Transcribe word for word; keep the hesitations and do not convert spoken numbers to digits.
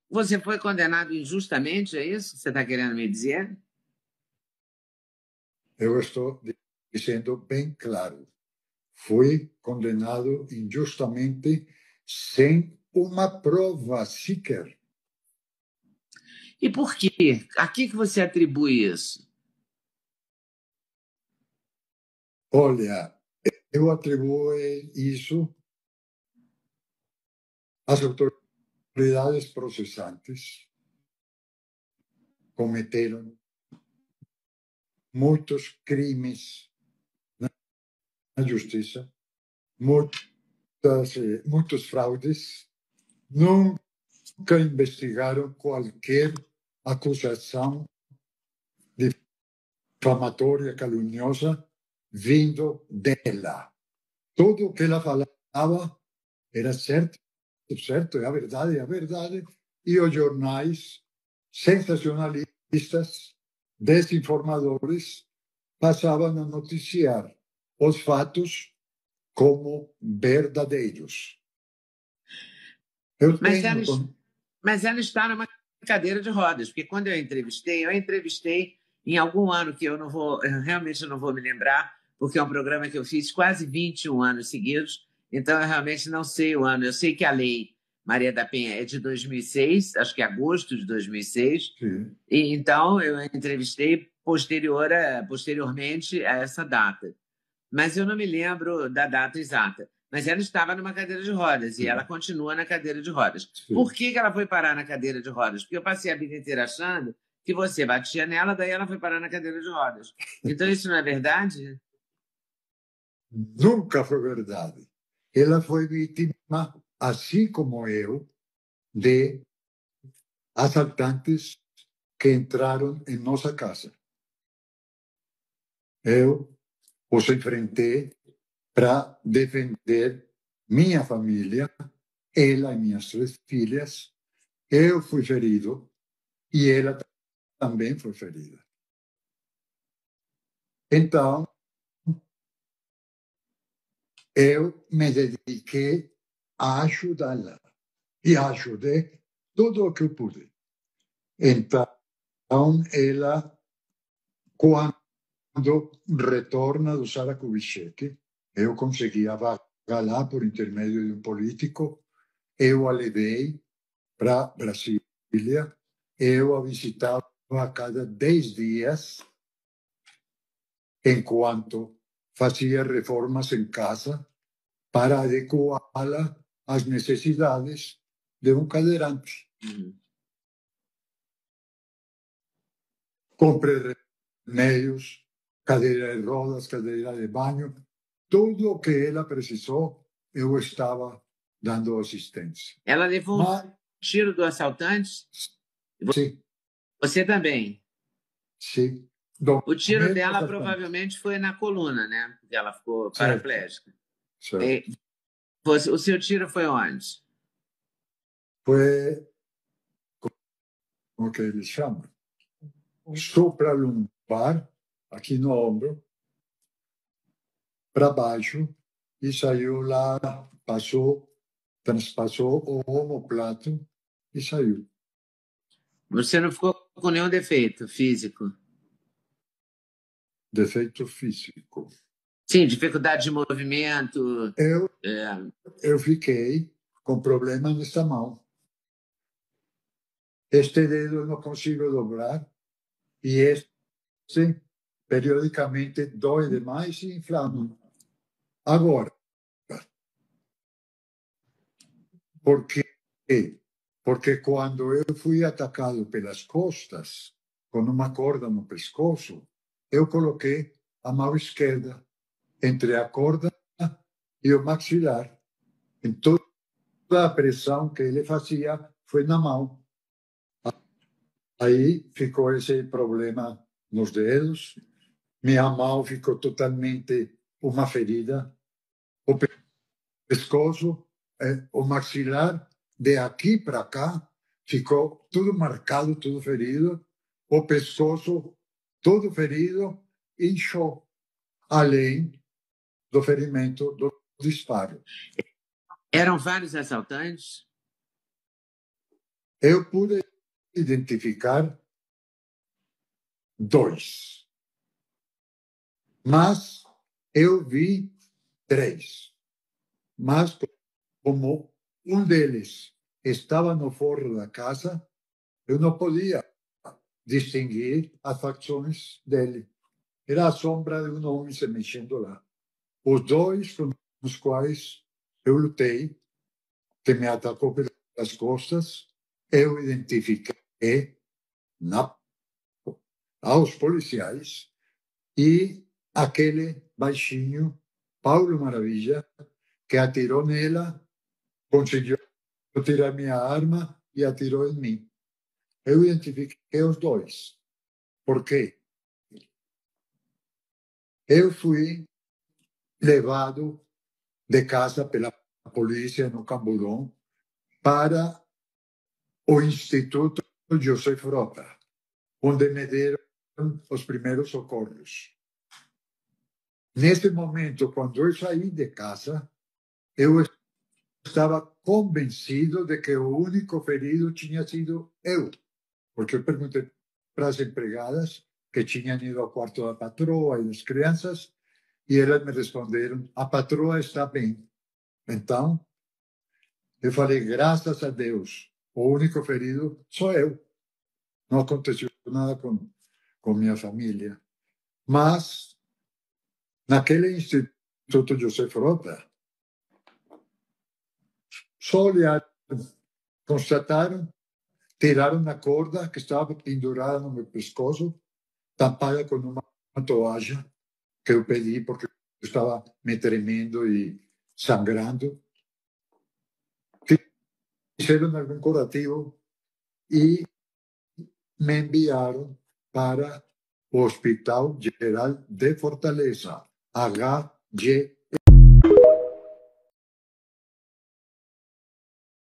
você foi condenado injustamente, é isso que você está querendo me dizer? Eu estou dizendo bem claro. Fui condenado injustamente sem uma prova sequer. E por quê? A que que você atribui isso? Olha, eu atribuo isso às autoridades processantes. Cometeram muitos crimes na justiça, muitas, muitos fraudes, nunca investigaram qualquer acusação difamatória, caluniosa, vindo dela. Tudo o que ela falava era certo, certo, é a verdade, é a verdade. E os jornais sensacionalistas, desinformadores, passavam a noticiar os fatos como verdadeiros. Eu Mas tenho... ela, mas ela está numa cadeira de rodas, porque quando eu entrevistei, eu entrevistei em algum ano que eu não vou, eu realmente não vou me lembrar, porque é um programa que eu fiz quase vinte e um anos seguidos, então eu realmente não sei o ano. Eu sei que a lei Maria da Penha é de dois mil e seis, acho que é agosto de dois mil e seis, Sim. e então eu entrevistei posterior a, posteriormente a essa data. Mas eu não me lembro da data exata. Mas ela estava numa cadeira de rodas e ela continua na cadeira de rodas. Sim. Por que que ela foi parar na cadeira de rodas? Porque eu passei a vida inteira achando que você batia nela, daí ela foi parar na cadeira de rodas. Então isso não é verdade? Nunca foi verdade. Ela foi vítima, assim como eu, de assaltantes que entraram em nossa casa. Eu os enfrentei para defender minha família, ela e minhas três filhas. Eu fui ferido e ela também foi ferida. Então, eu me dediquei a ajudá-la e ajudei tudo o que eu pude. Então, ela, quando retorna do Sara Kubitschek, eu consegui a vaga lá por intermédio de um político, eu a levei para Brasília, eu a visitava a cada dez dias, enquanto fazia reformas em casa para adequá-la às necessidades de um cadeirante. Uhum. Comprei remédios, cadeira de rodas, cadeira de banho, tudo o que ela precisou, eu estava dando assistência. Ela levou Mas, um tiro do assaltante? sim, Você também? sim. O Do tiro mesmo dela assaltante. provavelmente foi na coluna, né? Porque ela ficou Certo, paraplégica. certo. E você- o seu tiro foi onde? Foi, como que eles chamam? Supralumbar, aqui no ombro, para baixo, e saiu lá, passou, transpassou o omoplato e saiu. Você não ficou com nenhum defeito físico? Defeito físico. Sim, dificuldade de movimento. Eu, É. eu fiquei com problema nesta mão. Este dedo eu não consigo dobrar e este, periodicamente, dói demais e inflama. Agora, por quê? Porque quando eu fui atacado pelas costas, com uma corda no pescoço, eu coloquei a mão esquerda entre a corda e o maxilar. Então, toda a pressão que ele fazia foi na mão. Aí ficou esse problema nos dedos. Minha mão ficou totalmente uma ferida. O pescoço, eh, o maxilar, de aqui para cá, ficou tudo marcado, tudo ferido. O pescoço, todo ferido, inchou, além do ferimento do disparo. Eram vários assaltantes? eu pude identificar dois, mas eu vi três. Mas como um deles estava no forro da casa, eu não podia distinguir as facções dele. Era a sombra de um homem se mexendo lá. Os dois com os quais eu lutei, que me atacou pelas costas, eu identifiquei na, aos policiais, e aquele baixinho, Paulo Maravilha, que atirou nela, conseguiu tirar minha arma e atirou em mim. Eu identifiquei os dois. Por quê? Eu fui levado de casa pela polícia no Camburão para o Instituto José Frota, onde me deram os primeiros socorros. Nesse momento, quando eu saí de casa, eu estava convencido de que o único ferido tinha sido eu, porque eu perguntei para as empregadas que tinham ido ao quarto da patroa e das crianças, e elas me responderam: a patroa está bem. Então, eu falei: graças a Deus, o único ferido sou eu. Não aconteceu nada com, com minha família. Mas, naquele Instituto José Frota, só olharam, constataram, tiraram a corda que estava pendurada no meu pescoço, tampada com uma toalha que eu pedi porque eu estava me tremendo e sangrando. Fizeram algum curativo e me enviaram para o Hospital Geral de Fortaleza, H G